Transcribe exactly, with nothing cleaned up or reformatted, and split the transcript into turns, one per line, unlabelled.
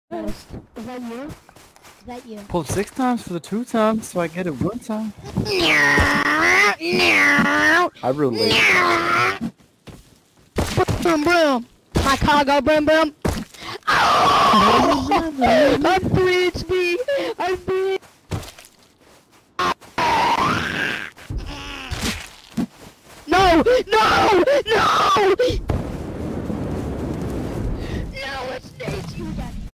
Is that you? Is that you?
Pulled six times for the two times, so I get it one time. I relate.
Brum brum. My car go brum brum. Oh! I'm three H P. I'm three. No! No! No!